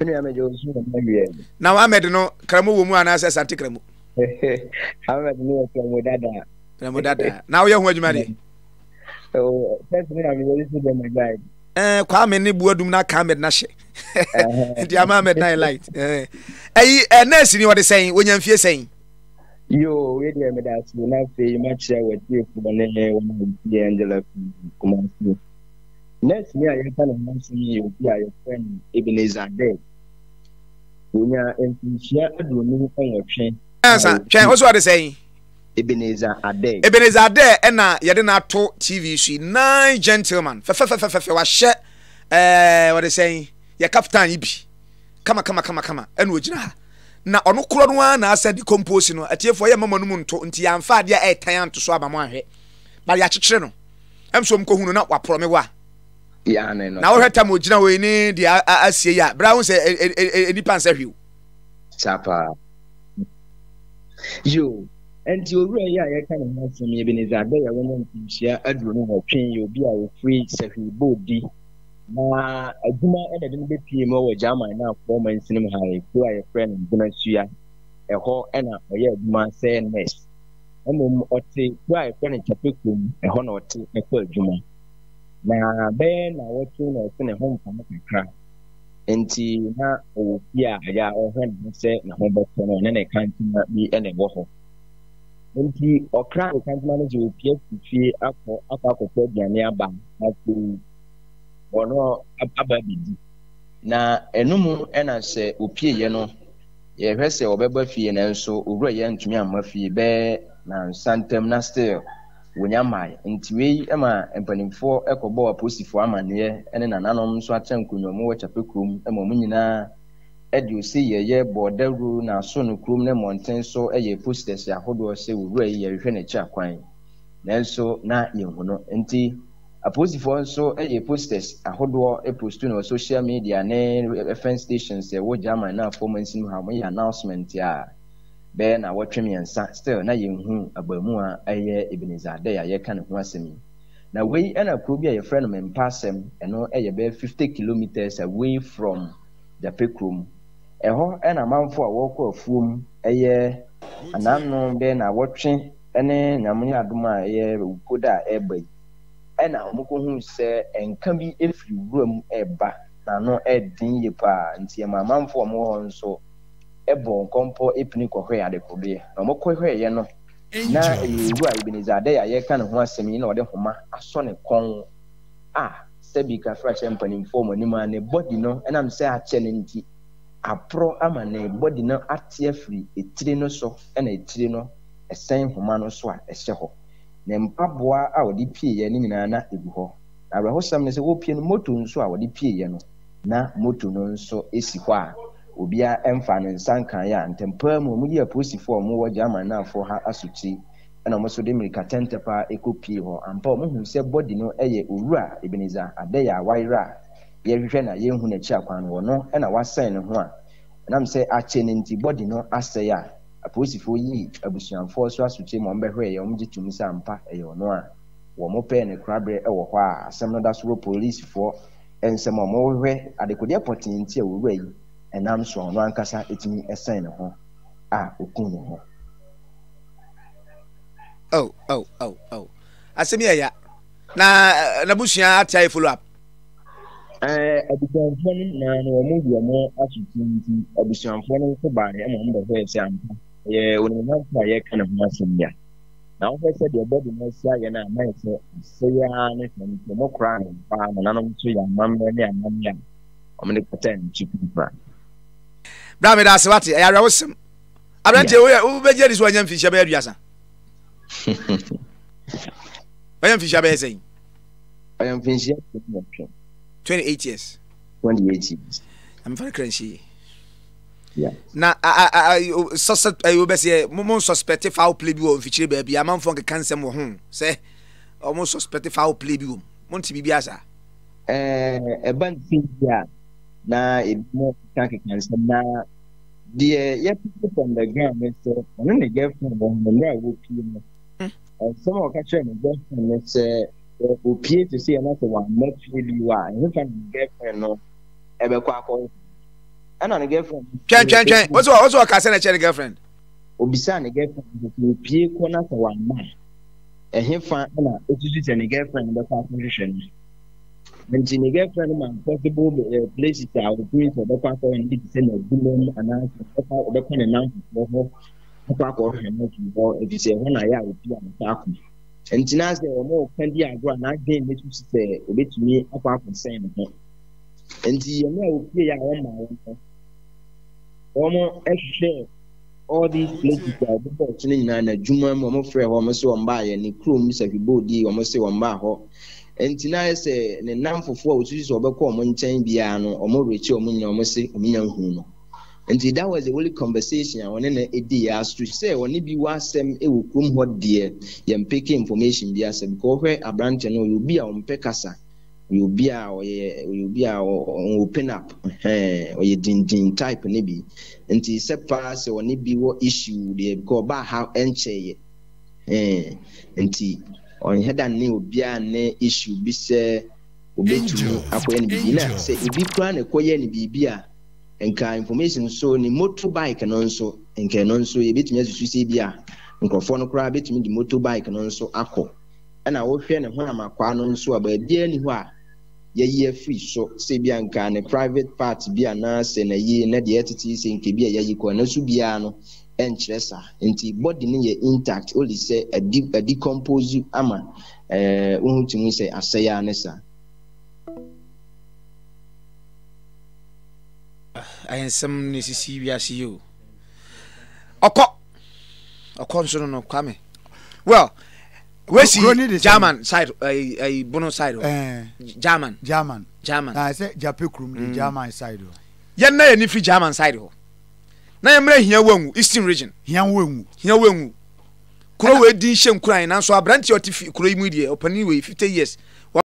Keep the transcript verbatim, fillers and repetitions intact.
Now Ahmed no Kramu womu anase Sante Kramu. Ahmed no Kramu dada. Kramu dada. Now you hu adwuma de. Oh, first me am really see them guide. Eh kwa me ne buadum na ka Ahmed na hye. Di ama Ahmed na light. Eh eh eh nurse ni what dey saying wonya mfie saying. Yo, we dey me that so na fe match with you for the one Angela Kumasi. Next me I can announce me you be your friend Ebenezer Day. Wonya enfishia adunu kan wotwe. Answer, twen what what dey saying? Ebenezer Ade. Ebenezer Ade e na ye de na to T V shi nine gentlemen. Fe fe fe fe fe wa hye eh what dey saying? Ye captain yi bi. Kama kama kama kama e na ogina ha. Na ono kro no na asa decompose no atiefo ye mama no mu nto nti ya mfa ade e tan anto so aba mo ahwe. Ba ya kyekere no. Emso mko hunu na wa prome wa. Ya ne no. Na wo hweta mo ogina we ni de asie ya. Bra won se enipa nsa hwiu. Chapa. Yo, and you really ya ya kan na so me Ebenezer Ade ya won ntimhia aduro no hotwen ye obi a wo free sahwi bodi. Na adwuma ena de no be pie mo wo German na four months nim ha e ku aye friend guna sua e ho ena oye adwuma say nurse emo ote ku aye friend chapekum e ho na ote e ku adwuma na be na wo tu na se ne ho mfa makra enti na o pia ya o ho na se na ho botto no na ne kantina bi ene wo ho enti okra o kantina no je o pia fie akọ akọ akọ aduane aba afu ono ababidi na enum ena se opie ye no ye hwese obeba fie na nso owura ye ntumi amma fie be na santem na still wonya mai ntiwe ema empanimfo ekobo aposifo amane ene nananom nso akyem kunyomo wo chapekrum ema mu nyina edi osi ye ye bodaru na so no krum na monten so eye posters ahodo se owura ye hwe na cha kwan nanso na yehuno nti aposifo nso eye posters ahodo e postu no social media ne F M stations e wo German na performance no ha mo ye announcement ya be na wotwem yensa still na yenhu abamu a eye Ebenezer Ade ya ye kan ho asemi na wei ena kro bi a ye friend me mpasem eno eye be fifty kilometers away from the pekrum eho ena manfo a wokọ afuom eye ananno be na wotwe ene nyamuni adoma eye ukoda eba ena omukọ hu se enka bi efiri wuram eba na no edin ye pa nti mamamfo omo ho nso ebo nkompo epini kohwe ade kobe na mokohwe ye no na ewu a Ebenezer Ade ya ye kan ho asemi na ode homa aso ne kon ah sebi ka fra champagne inform ni ma ne body no enam se ache ne nti apro ama ne body no ate afiri etire no so na etire no esen homa no so a ehye ho ne mpaboa a odi pie ye ni nyina na ebu ho na rahosam ne se wo pie no moto nso a odi pie ye no na moto no nso esi ho a obia emfa ne nsankan ya ntempa mu mu ye posifo mu wo German na afo ha asuchi na mo so de mirika tentepa ekopie ho ampa mo hu se body no eye owura Ebenezer Ade ya waira ye hwehwe na ye hu na chi akwan wo no na wasan ne ho a nam se ache ne nti body no ase ya aposifo yi abusuanfo so asuchi mo mbehwe ye mo gitumi sa ampa eye no a wo mo pe ne krabre e wo ho a asem no da so police fo ensem mo hwe adekode opportunity a owura yi enam so no ankasa etimi esen ne ho a okun ne ho. Oh oh oh oh asemi ya na na bushia atai follow up eh abusuanfo na na wo mu bi mo asuti nti abusuanfo no ko ba ne mo mbe ho ese ampa ye woni na fa ye kana ho asem ya na wo fese de body no sia ye na mai se se ya ne so mo kra ne ba na no so ya mamre ne amam ya o me ne pattern chicken fra bra me da se wate ya rawosem abrante wo be je dis wo nyam fi hye be aduasa I am Fisher Bezing. I am Fisher twenty-eight years. twenty-eight years. I'm very crunchy. Yeah. Now, I I suspect I will be say more suspect foul play you feature baby. I'm from the cancer more home. Say almost suspect foul play you. Monty Bibiasa. Eh, a band Fisher. Na it more cancer na the yeah people from the ground so when they get from the right will you and some of catch them and say opie to see another one not really why you can get no ebe kwa kwa ana ne girlfriend twen twen twen what's what what's what ka say na che girlfriend obisa ne girlfriend ko pie ko na sa wa ma eh fa ana otutu se ne girlfriend be fa hwehwe no nti ne girlfriend man possible places are going to be fa ko ndi se na gulom ana fa o be ko ne nan fo fa ko hwe no ko e bi se ho na ya obi an ta ko nti na se o mo kan di agro na gain ne tu se obetumi akwa akwa sen no nti ye na obi ya o ma wo omo ehwe all these places are people chilling na na juma mo mo frɛ ho mo se wo mba ye ni krom se fibodi wo mo se wo mba ho enti na se ne namfofo a otutu so obekɔ mo nkyɛn bia no omo rechi omo nya omo se omo nya hu no enti that was the only conversation a one na edi ya stu say one bi wa asɛm e wo krom ho de ye mpeke information bia asɛm ko hwɛ abrante no yo bi a o mpɛ kasa yo bi a o ye yo bi a o open up eh o ye din din type ne bi nti sepa se one bi wo issue de because ba how enche eh nti on header ne obi a ne issue bi se obetumi akoye ne bi na se ibi kra ne koye ne bibi a enka information so ni motorbike no nso enka no nso ye betumi asusu se bi a nkrofo no kra betumi di motorbike no nso akọ ana wo hwe ne ho amakwa no nso aba bia ni ho a ye ye free so se bi anka ne private part bi ana se na ye na de etiti se nke bi a ye ko na so bia no enchesa nti body ne ye intact only say a deep a decompose ama eh ohutumi se asaya ne sa I am some necessary B S U. Oko Oko nso no kwame. Well, we see German side a a bono side. Eh German German German. I say Japan krum the German side. Ye na ye ni free German side ho. Na ye mra hia wangu Eastern region. Hia wangu. Hia wangu. Kuro we din hye nkuran na so abrante otifi kuro yi mu die opani we fifty years.